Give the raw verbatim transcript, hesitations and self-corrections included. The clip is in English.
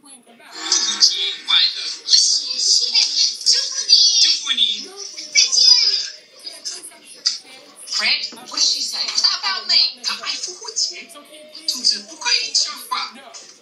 新年快乐！ 谢谢，祝福你， 祝福你。 再见。 Fred, what did she say? Was that about me? 他爱复活节，兔子不可以吃饭。